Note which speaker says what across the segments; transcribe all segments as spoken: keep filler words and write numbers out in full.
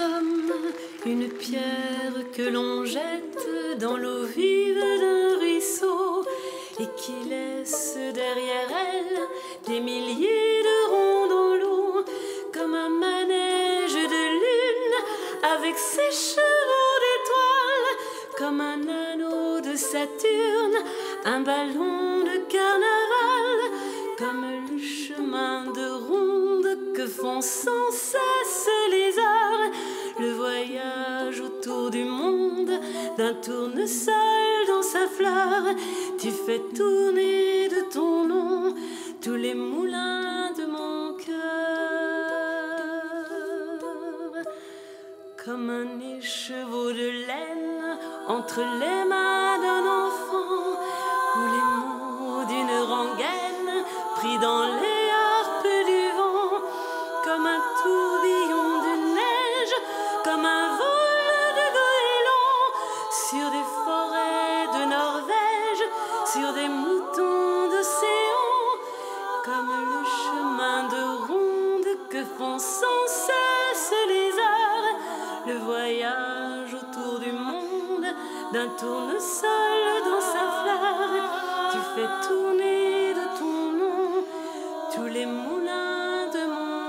Speaker 1: comme une pierre que l'on jette dans l'eau vive d'un ruisseau et qui laisse derrière elle des milliers de ronds dans l'eau, comme un manège de lune avec ses chevaux d'étoiles, comme un anneau de Saturne, un ballon de carnaval, comme le chemin de ronde que font sans cesse les heures, le voyage autour du monde d'un tournesol dans sa fleur. Tu fais tourner de ton nom tous les moulins de mon cœur, comme un écheveau de laine entre les mains d'un enfant, ou les mots d'une rengaine pris dans les harpes du vent, comme un tourbillon de neige, comme un vol de goéland sur des forêts de Norvège, sur des moutons d'océan, comme le chemin de ronde que font sans cesse les heures, le voyage autour du monde d'un tournesol dans sa fleur. Tu fais tourner de ton nom tous les moulins de mon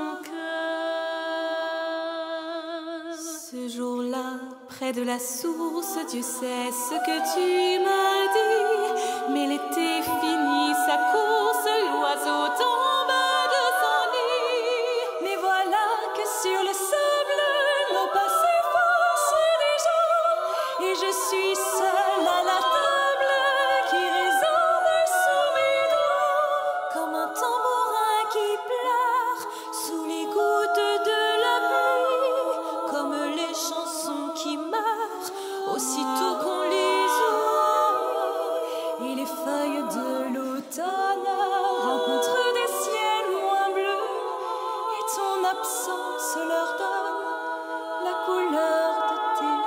Speaker 1: cœur.
Speaker 2: Ce jour-là, près de la source, Dieu sait ce que tu m'as dit, mais l'été finit sa course, l'oiseau tombe de son nid. Mais voilà que sur le sable, nos pas s'effacent déjà, et je suis seule à la table qui résonne sous mes doigts, comme un tambourin qui pleure sous les gouttes de la pluie, comme les chansons qui meurent aussitôt qu'on les oublie, et les feuilles de l'automne rencontrent des ciels moins bleus, et ton absence leur donne la couleur de tes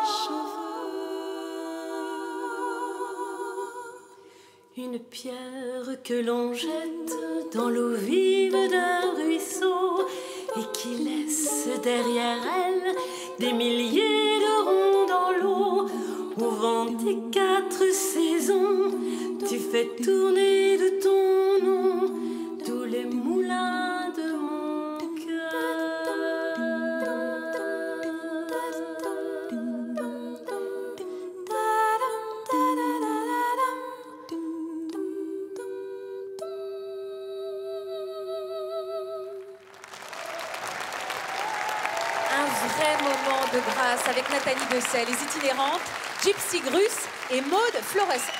Speaker 2: cheveux.
Speaker 1: Une pierre que l'on jette dans l'eau vive d'un ruisseau et qui laisse derrière elle des milliers de ronds dans l'eau. Au vent des quatre saisons, tu fais tourner de ton nom tous les moulins de mon
Speaker 3: Un vrai moment de grâce avec Nathalie Bessel, les itinérantes, Gypsy Grus et Maude Flores.